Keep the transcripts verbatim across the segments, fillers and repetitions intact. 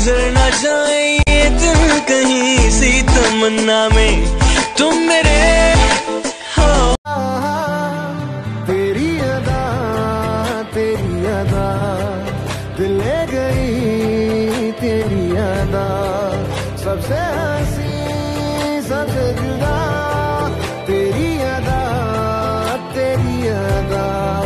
गुजर ना जाए ये दिन कहीं सी तमन्ना में तुम मेरे हो। तेरी अदा तेरी अदा दिल ले गई तेरी अदा सबसे हंसी सबसे जुदा तेरी अदा तेरी अदा।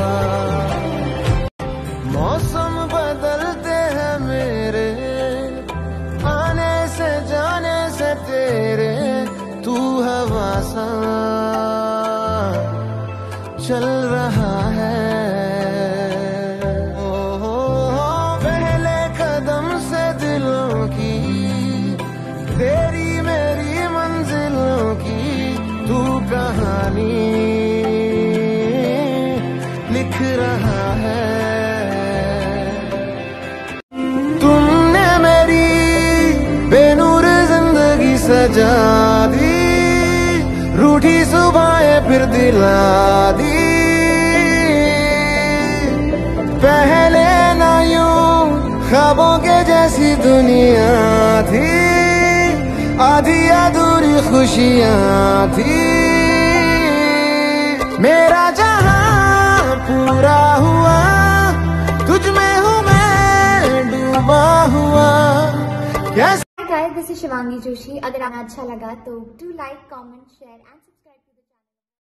मौसम बदलते हैं मेरे आने से जाने से तेरे तू हवा सा चल रहा है। ओ हो हो पहले कदम से दिलों की तेरी मेरी मंजिलों की तू कहानी लिख रहा है। तुमने मेरी बेनूर जिंदगी सजा दी रूठी सुबहें फिर दिला दी। पहले ना यूं ख्वाबों के जैसी दुनिया थी आधी अधूरी खुशियां थी। मेरा जहां पूरा हुआ तुझ में हूँ मैं डूबा हुआ। Yes. Hi guys, this is Shivangi Joshi. अगर आपको अच्छा लगा तो do like, comment, share and subscribe to the channel.